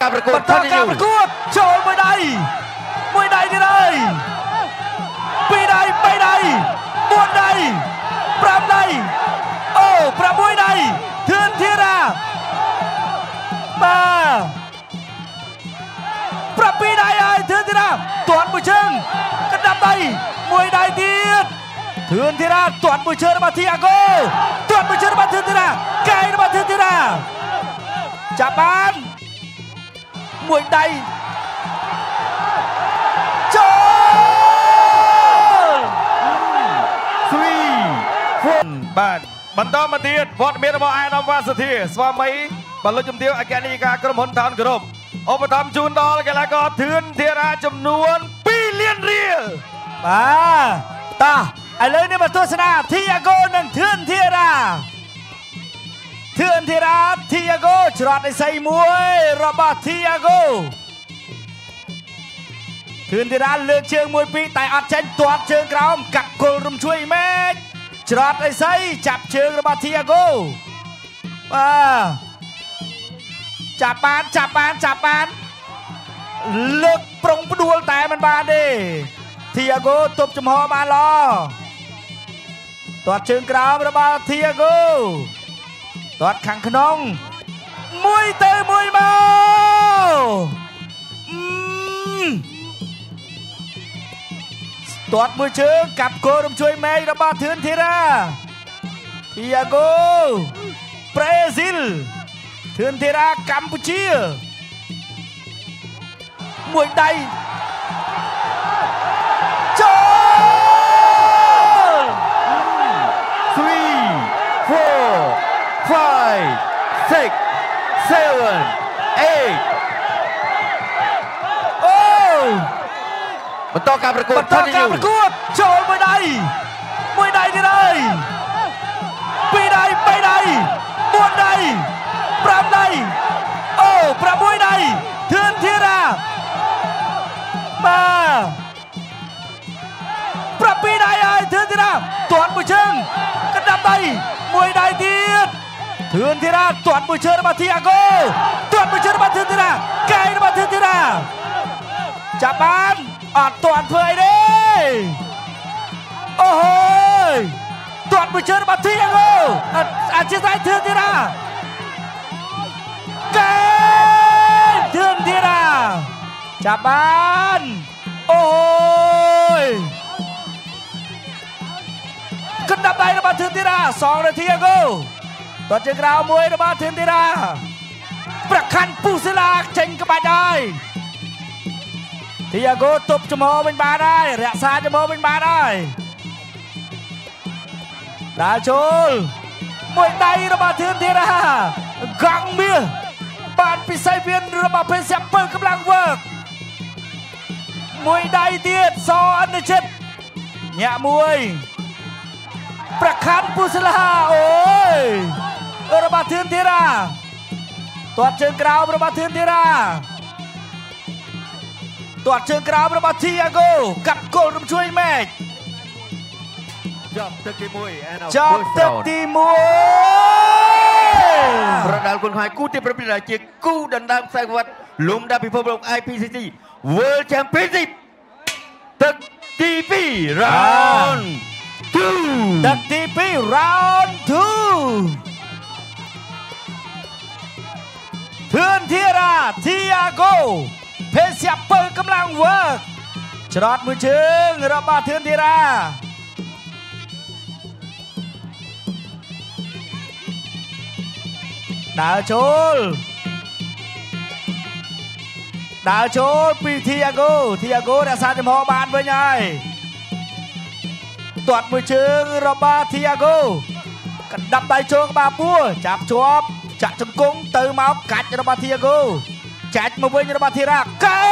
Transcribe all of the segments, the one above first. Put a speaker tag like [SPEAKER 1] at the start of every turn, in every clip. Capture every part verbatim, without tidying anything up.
[SPEAKER 1] การประกวด
[SPEAKER 2] បន្តការប្រកួតចូលមួយដៃមួយដៃទៀតហើយពីរដៃបីដៃបួនដៃប្រាំដៃអូប្រាំមួយដៃធឿនធីរ៉ាបាទប្រាំពីរដៃហើយធឿនធីរ៉ាទាត់មួយជើងកណ្ដាប់ដៃមួយដៃទៀតធឿនធីរ៉ាទាត់មួយជើងរបស់ធីអាហ្គូទាត់មួយជើងរបស់ធឿនធីរ៉ាកែរបស់ធឿនធីរ៉ាចាប់បានមួយដៃចូល
[SPEAKER 1] 3 4បាទបន្តមកទៀតវត្តមានរបស់អាយដាមវ៉ាសធាស្វាមីបលុចជំទាវអគ្គនាយិកាក្រុមហ៊ុនថនគោរពឧបត្ថម្ភជូនដល់កីឡាករធឿនធីរ៉ាចំនួនពីរលានរៀល
[SPEAKER 2] បាទតោះឥឡូវនេះមកទស្សនាធីអាហ្គូនិងធឿនធីរ៉ាធឿនធីរ៉ាធីអាហ្គូច្រត់ឥសីមួយរបស់ធីអាហ្គូធឿនធីរ៉ាលើកជើងមួយពីរតែអត់ចេញទាត់ជើងក្រោមកាត់គល់រំជួយមេឃច្រត់ឥសីចាប់ជើងរបស់ធីអាហ្គូបាទចាប់បានចាប់បានចាប់បានលើកប្រុងផ្ដួលតែមិនបានទេធីអាហ្គូទប់ចំហបានល្អទាត់ជើងក្រោមរបស់ធីអាហ្គូទាត់ខាងក្នុងមួយទៅមួយមកទាត់មួយជើងកាប់គោរំជួយមេឃរបស់ធឿនធីរ៉ាធីអាហ្គូប្រេស៊ីលធឿនធីរ៉ាកម្ពុជាមួយដៃចូល
[SPEAKER 1] 3 4 5 6 7 8
[SPEAKER 2] អូ
[SPEAKER 1] បន្តការប្រកួត
[SPEAKER 2] បន្តការប្រកួតចូលមួយដៃមួយដៃទៀតហើយពីរដៃបីដៃបួនដៃប្រាំដៃអូប្រាំមួយដៃធឿនធីរ៉ាបាទប្រាំពីរដៃហើយធឿនធីរ៉ាទាត់មួយជើងកណ្ដាប់ដៃមួយដៃទៀតធឿនធីរ៉ាទាត់មួយជើងរបស់ធីអាហ្គូទាត់មួយជើងរបស់ធឿនធីរ៉ាកែរបស់ធឿនធីរ៉ាចាប់បានអត់ទាន់ធ្វើអីទេអូយទាត់មួយជើងរបស់ធីអាហ្គូអធិស្ឋានធឿនធីរ៉ាកែធឿនធីរ៉ាចាប់បានអូយកណ្ដាប់ដៃរបស់ធឿនធីរ៉ាសងនាទីអាហ្គូទាត់ជើងក្រោមមួយរបស់ធឿនធីរ៉ាប្រខាន់ពុសិលាចេញក្បាច់ហើយធីអាហ្គូទប់ចំហវិញបានហើយរក្សាចំហវិញបានហើយដើរចូលមួយដៃរបស់ធឿនធីរ៉ាកង់មាសបានពិសីវៀនរបស់ពេជ្រសាពើកម្លាំងវើកមួយដៃទៀតសអនុជិតញាក់មួយប្រខាន់ពុសិលាអូយរបស់ធឿនធីរ៉ាទាត់ជើងក្រោមរបស់ធឿនធីរ៉ាទាត់ជើងក្រោមរបស់ធីអាហ្គូកាត់គល់រំជួយមេឃ
[SPEAKER 1] ចប់ទឹកទីមួយ
[SPEAKER 2] ចប់ទឹកទីមួយ
[SPEAKER 1] ប្រដាល់គុណខ្មែរគូទីប្រពៃណីជាគូដណ្ដើមខ្សែវត្តលំដាប់ពិភពលោក ไอ พี ซี ซี World Championship ទឹកទីពីរ round 2
[SPEAKER 2] ទឹកទីពីរ round 2ធឿនធីរ៉ាធីអាហ្គូភេសជ្ជៈពើកម្លាំងវើកច្រត់មួយជើងរបស់ធឿនធីរ៉ាដើរចូលដើរចូលពីធីអាហ្គូធីអាហ្គូរក្សាចំហបានវិញហើយទាត់មួយជើងរបស់ធីអាហ្គូកណ្ដាប់ដៃចូលក្បាលពោះចាប់ជាប់ចាក់ជង្គង់ទៅមកកាច់របស់ធីអាហ្គូចាច់មកវិញរបស់ធីរ៉ាកែ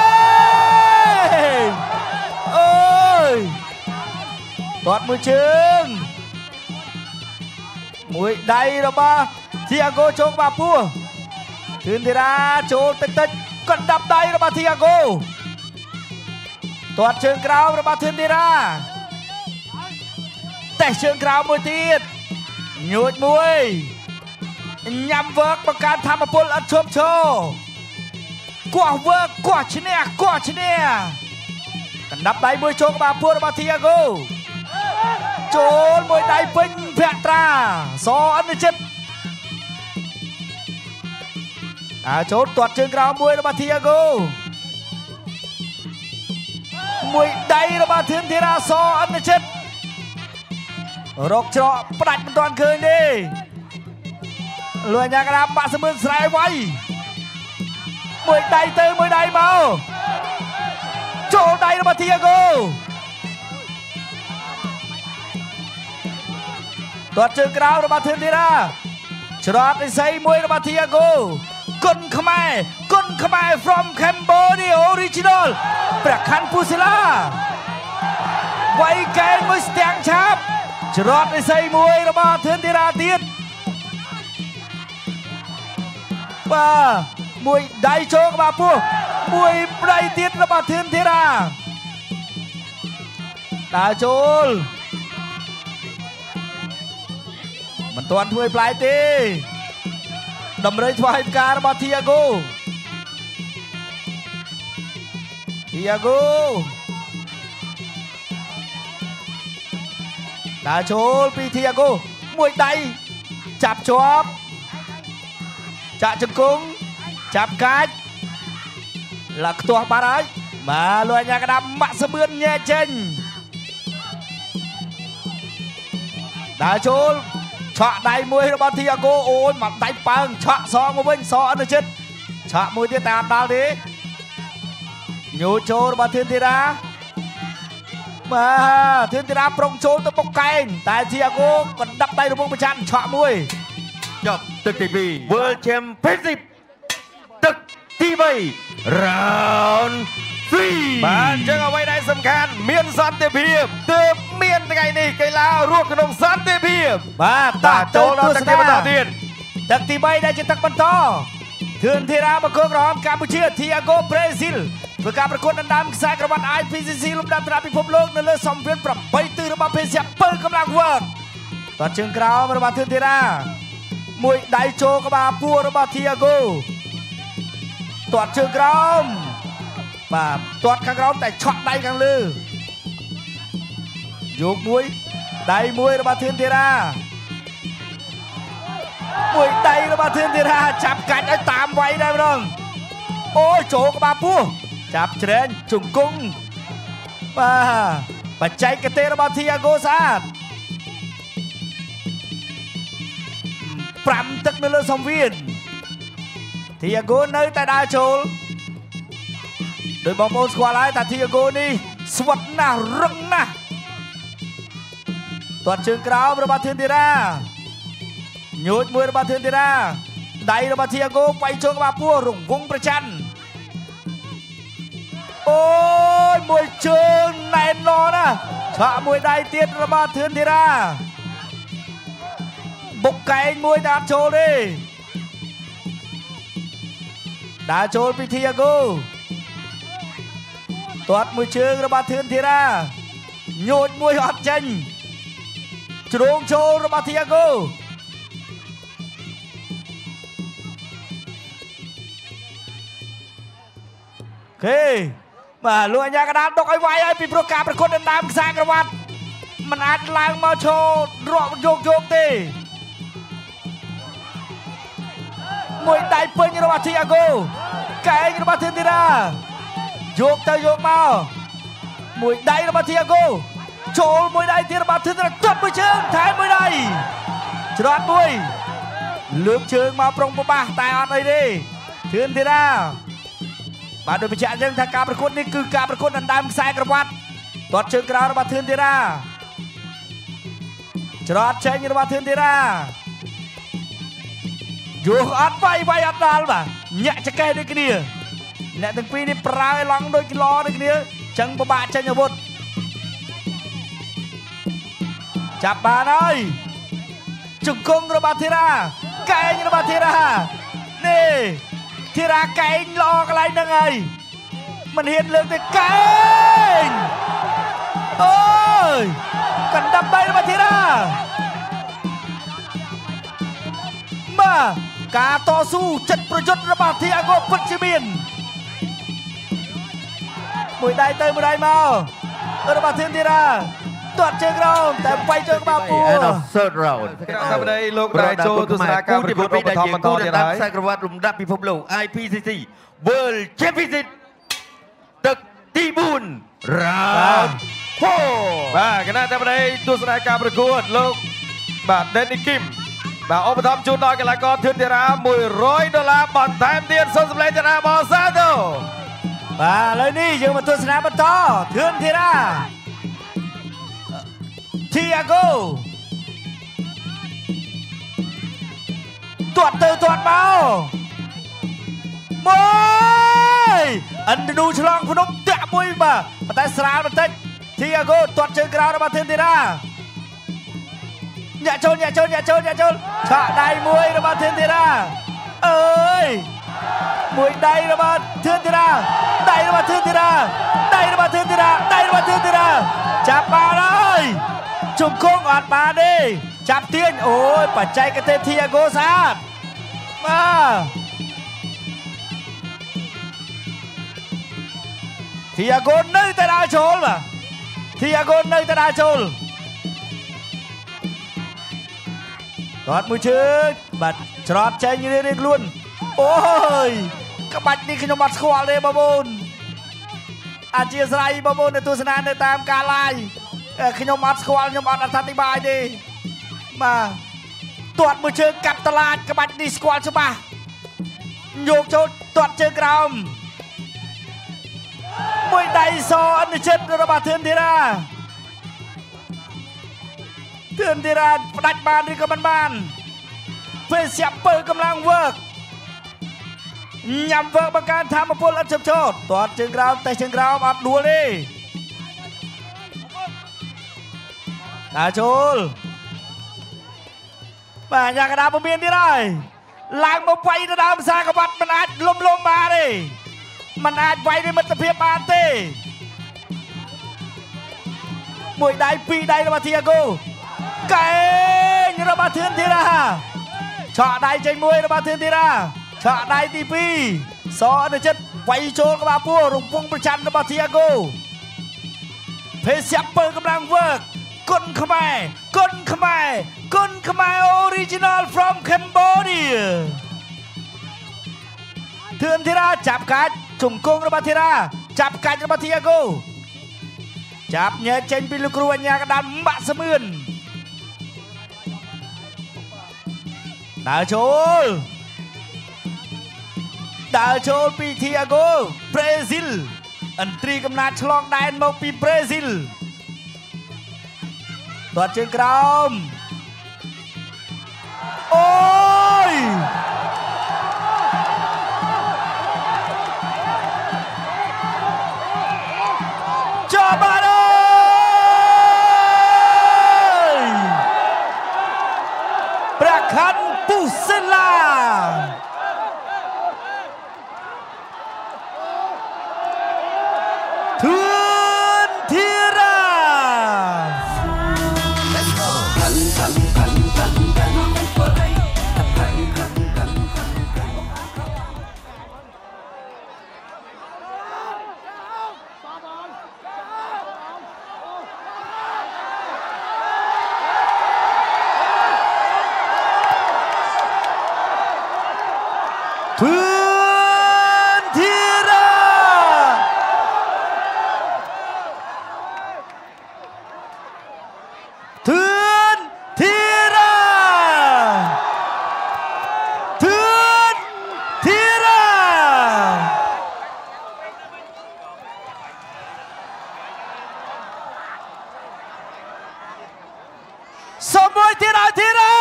[SPEAKER 2] អូយទាត់មួយជើងមួយដៃរបស់ធីអាហ្គូចូលក្បាលពោះធឿនធីរ៉ាចូលតិចតិចកណ្ដាប់ដៃរបស់ធីអាហ្គូទាត់ជើងក្រោមរបស់ធឿនធីរ៉ាតេះជើងក្រោមមួយទៀតញួចមួយញ៉ាំវើកបង្កើនធម្មពលឥតឈប់ឈរគោះវើគោះឈ្នះគោះឈ្នះកណ្ដាប់ដៃមួយចូលក្បាលពួររបស់ធីយ៉ាហ្គោចូលមួយដៃពេញភក្ត្រាសអនុជិតអាចូលទាត់ជើងក្រោមមួយរបស់ធីយ៉ាហ្គោមួយដៃរបស់ធឿនធីរ៉ាសអនុជិតរកច្រកផ្ដាច់មិនទាន់ឃើញទេលួយញ៉ាកដាបាក់សមឿនស្រែវៃមួយដៃទៅមួយដៃមកចូលដៃរបស់ធីយ៉ាហ្គោទាត់ជើងក្រោមរបស់ធឿនធីរ៉ាច្រត់និស័យមួយរបស់ធីយ៉ាហ្គោគុនខ្មែរគុនខ្មែរ from Cambodia original ព្រះខ័នពូសិលាវៃកែងមួយស្ទាំងឆាប់ច្រត់និស័យមួយរបស់ធឿនធីរ៉ាទៀតបាទមួយដៃចូលក្បាលពោះមួយដៃទៀតរបស់ធឿនធីរ៉ាដើរចូលមិនទាន់ធ្វើផ្លែទេតម្រុយថ្វាយផ្ការបស់ធីយ៉ាហ្គោធីយ៉ាហ្គោដើរចូលពីធីយ៉ាហ្គោមួយដៃចាប់ជាប់ចាក់ជង្គង់ចាប់កាច់ឡាក់ខ្ទាស់បាត់ហើយមកលួយញ៉ាកដាប់ម៉ាក់សមឿនញែចេញដើរចូលឆក់ដៃមួយរបស់ធីយ៉ាហ្គោអូយមកដៃប៉ើងឆក់សងមកវិញសអនុជិតឆក់មួយទៀតតែអត់ដល់ទេញូចូលរបស់ធឿនធីរ៉ាបាទធឿនធីរ៉ាប្រុងចូលទៅបុកកែងតែធីយ៉ាហ្គោក៏ដាប់ដៃរំពងប្រច័ណ្ឌឆក់មួយ
[SPEAKER 1] ចប់ទឹកទីពីរ World Championship ទឹកទីបី Round ពីរបានចឹងអ្វីដែលសំខាន់មានសន្តិភាពទើបមានថ្ងៃនេះកីឡារស់ក្នុងសន្តិភាព
[SPEAKER 2] បាទតោះចូលដល់ទឹកទីបន្តទៀតទឹកទីបីដែលជាទឹកបន្តធឿនធីរ៉ាបង្គោលក្រហមកម្ពុជាធីយ៉ាហ្គោប្រេស៊ីលធ្វើការប្រកួតដណ្ដើមខ្សែក្រវ៉ាត់ ไอ พี ซี ซี លំដាប់ត្រាពិភពលោកនៅលើសម្ភារប្រាំបីទិសរបស់ភេសជ្ជៈពើកម្លាំងវើកតជើងក្រោមរបស់ធឿនធីរ៉ាមួយដៃចូលក្បាលពួររបស់ធីយ៉ាហ្គោទាត់ជើងក្រោមបាទទាត់ខាងក្រោមតែឆក់ដៃខាងលើយកមួយដៃមួយរបស់ធឿនធីរ៉ាមួយដៃរបស់ធឿនធីរ៉ាចាប់កាច់ឲ្យតាមវាយដែរម្ដងអូយចូលក្បាលពោះចាប់ច្រែងជង្គង់បាទបច្ចេកទេសរបស់ធីយ៉ាហ្គោស្អាតប្រាំទឹកនៅលើសង្វៀនធីយ៉ាហ្គោនៅតែដើរចូលដោយបងប្អូនស្គាល់ហើយថាធីយ៉ាហ្គោនេះស្វិតណាស់រឹងណាស់ទាត់ជើងក្រោមរបស់ធឿនធីរ៉ាញូចមួយរបស់ធឿនធីរ៉ាដៃរបស់ធីយ៉ាហ្គោបៃចូលក្បាលពោះរង្វង់ប្រច័ណ្ឌអូយមួយជើងណែនណណាឆក់មួយដៃទៀតរបស់ធឿនធីរ៉ាបុកកែងមួយតែអត់ចូលទេដើរចូលពីធីយ៉ាហ្គោទាត់មួយជើងរបស់ធឿនធីរ៉ាញូចមួយអត់ចេញជ្រងចូលរបស់ធីយ៉ាហ្គោខេបាទលោកអញ្ញាកដាលដុកឲ្យវាយឲ្យពីព្រោះការប្រកួតដណ្ដើមខ្សែក្រវ៉ាត់มันអាចឡើងមកឈររកយកយកទេមួយដៃពេញរបស់ធីយ៉ាហ្គោកែងរបស់ធឿនធីរ៉ាយកទៅយកមកមួយដៃរបស់ធីយ៉ាហ្គោចូលមួយដៃទៀតរបស់ធឿនធីរ៉ាទាត់មួយជើងថែមមួយដៃច្រត់មួយលើកជើងមកប្រុងប្របាសតែអត់អីទេធឿនធីរ៉ាបាទដោយបញ្ជាក់អញ្ចឹងថាការប្រកួតនេះគឺការប្រកួតដណ្ដើមខ្សែក្រវ៉ាត់ទាត់ជើងក្រោមរបស់ធឿនធីរ៉ាច្រត់ចេញរបស់ធឿនធីរ៉ាយកអត់វាយវាយអត់ដល់បាទញាក់ចកេះដូចគ្នាអ្នកទាំងពីរនេះប្រើឲ្យឡង់ដូចគីឡដូចគ្នាចឹងពិបាកចេញអាវុធចាប់បានហើយជង្គង់របស់ធីរ៉ាកែងរបស់ធីរ៉ានេះធីរ៉ាកែងល្អកន្លែងហ្នឹងហើយមិនហ៊ានលើកទៅកែងអូយកណ្ដាប់ដៃរបស់ធីរ៉ាមកការតស៊ូចិត្តប្រយុទ្ធរបស់ធីយ៉ាហ្គោពិតជាមានមួយដៃទៅមួយដៃមករបស់ធឿនធីរ៉ាទាត់ជើងក្រោមតែវាយជើងក្បាលពួរ
[SPEAKER 3] third round
[SPEAKER 1] តាមប្តីលោកដែលចូលទស្សនាការប្រកួតឧបត្ថម្ភបន្តទៀតហើយ
[SPEAKER 3] ខ្សែក្រវ៉ាត់លំដាប់ពិភពលោក I P C C World Championship ទឹកទីបួន round four
[SPEAKER 1] បាទគណៈតាមប្តីទស្សនាការប្រកួតលោកបាទ Danny Kim បាទឧបត្ថម្ភជូនដល់កីឡាករធឿនធីរ៉ាមួយរយដុល្លារបន្ថែមទៀតសូមសម្លេងចនាបោសាទរ
[SPEAKER 2] បាទឥឡូវនេះយើងមកទស្សនាបន្តធឿនធីរ៉ា Thiago ទាត់ទៅទាត់មកមួយអិនឌូឆ្លងភ្នំតាក់មួយបាទប៉ុន្តែស្រាលបន្តិច Thiago ទាត់ជើងក្រោមរបស់ធឿនធីរ៉ាញាក់ចូលញាក់ចូលញាក់ចូលញាក់ចូលឆក់ដៃមួយរបស់ធឿនធីរ៉ាអើយមួយដៃរបស់ធឿនធីរ៉ាដៃរបស់ធឿនធីរ៉ាដៃរបស់ធឿនធីរ៉ាដៃរបស់ធឿនធីរ៉ាចាប់បានហើយជង្គង់អត់បានទេចាប់ទាញអូយបច្ចេកទេស Thiago ស្អាតបាទ Thiago នៅតែដើរចូលបាទ Thiago នៅតែដើរចូលគាត់មួយជើងបាទច្រត់ចេញរៀងៗខ្លួនអូយក្បាច់នេះខ្ញុំអត់ស្គាល់ទេបងប្អូនអធិស្ឋានបងប្អូនទស្សនានៅតាមការ live ខ្ញុំអត់ស្គាល់ខ្ញុំអត់អធិប្បាយទេបាទទាត់មួយជើងកាប់តឡាចក្បាច់នេះស្គាល់ច្បាស់យកចូលទាត់ជើងក្រោមមួយដៃសអនិចិត្តរបស់ធឿនធីរ៉ាធឿនធីរ៉ាផ្ដាច់បានឬក៏មិនបានពេលស្រាប់ពើកម្លាំងវើកញ៉ាំវើកបង្កើនធម៌ពលឥតឈប់ឈរទាត់ជើងក្រោមតែជើងក្រោមអត់ដួលទេដើរចូលបាទយ៉ាងកណ្ដាលពមៀនទៀតហើយឡើងមកវាយទៅដើមសាកបាត់មិនអាចលំលំបានទេមិនអាចវាយด้วยមិត្តភាពបានទេមួយដៃពីរដៃរបស់ Thiago កែងរបស់ធឿនធីរ៉ាឆក់ដៃចេញមួយរបស់ធឿនធីរ៉ាឆក់ដៃទីពីរសអនុចិត្តវាយចូលក្បាលពួររំពងប្រច័ណ្ឌរបស់ Thiago ភេសជ្ជៈពើកម្លាំងវើកគុនខ្មែរគុនខ្មែរគុនខ្មែរ original from Cambodia ធឿនធីរ៉ាចាប់កាច់ជង្គង់របស់ធីរ៉ាចាប់កាច់របស់ Thiago ចាប់ញែកចេញពីលោកគ្រូអញ្ញាកណ្ដាលម៉ាក់សមឿនដើរចូលដើរចូលពី Thiago ប្រេស៊ីលអន្ត្រីកំណាចឆ្លងដែនមកពីប្រេស៊ីលទាត់ជើងក្រោមអូយចាប់បានអើយព្រះខ័នពុសិលាធឿនធីរ៉ាធឿនធីរ៉ាធឿនធីរ៉ាធឿនធីរ៉ាសូមមួយទៀតឲ្យធីរ៉ា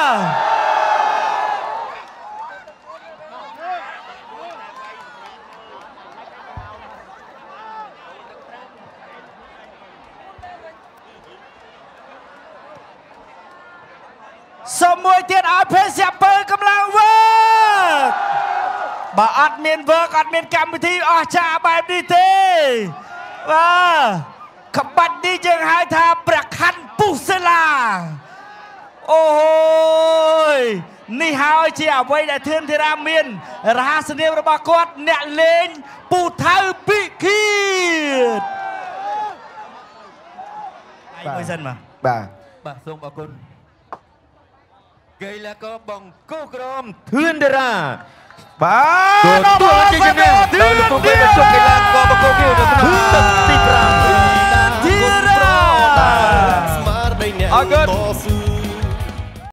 [SPEAKER 2] សូមមួយទៀតឲ្យភេសជ្ជៈពើកម្លាំងវើកបើអត់មានវើកអត់មានកម្មវិធីអស្ចារ្យបែបនេះទេបាទក្បាច់នេះយើងហៅថាព្រះខ័នពុសិលាអូយនេះហើយជាអ្វីដែលធឿនធីរ៉ាមានរហស្សនាមរបស់គាត់អ្នកលេងពូថៅពិឃាមួយសិនមក
[SPEAKER 1] បាទ
[SPEAKER 3] បាទសូមអរគុណកីឡាករបង្គោលក្រមធឿនតារា
[SPEAKER 1] បាទ
[SPEAKER 3] ទទួលជ័យជំនះដោយលោកគ្រូពេទ្យជុកកីឡាករបង្គោលគីវនៅក្នុងទឹកទី
[SPEAKER 2] ធីរ៉ា
[SPEAKER 1] អរគុណ